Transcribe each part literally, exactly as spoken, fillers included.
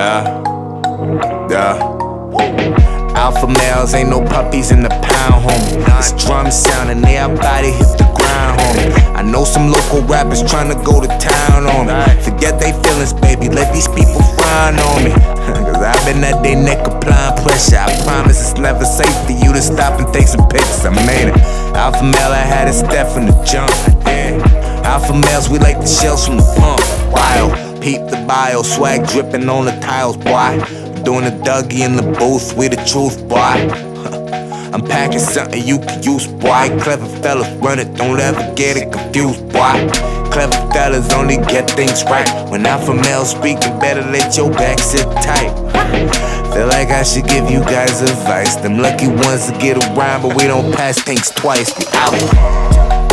Yeah, yeah. Alpha males ain't no puppies in the pound, homie. It's drum sound and everybody hit the ground, homie. I know some local rappers tryna go to town on me. Forget they feelings, baby, let these people frown on me. Cause I've been at they neck applying pressure. I promise it's never safe for you to stop and take some pictures. I made it. Alpha male, I had a step from the jump. Yeah. Alpha males, we like the shells from the pump. Wild, peep the bio, swag dripping on the tiles, boy. Doing a Dougie in the booth, we the truth, boy. I'm packing something you can use, boy. Clever fellas run it, don't ever get it confused, boy. Clever fellas only get things right. When alpha males speaking, better let your back sit tight. Feel like I should give you guys advice. Them lucky ones to get around, but we don't pass things twice. We out.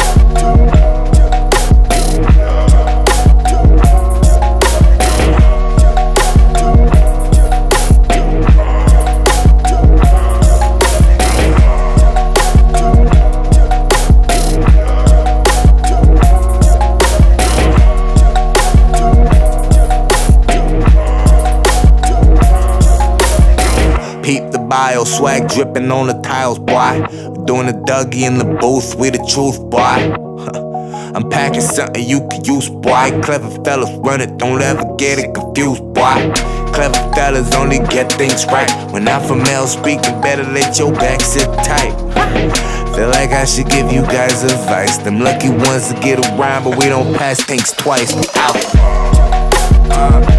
Peep the bio, swag dripping on the tiles, boy. Doing a Dougie in the booth, we the truth, boy. I'm packing something you can use, boy. Clever fellas run it, don't ever get it confused, boy. Clever fellas only get things right. When alpha males speaking, better let your back sit tight. Feel like I should give you guys advice. Them lucky ones to get around, but we don't pass things twice. We out. Uh.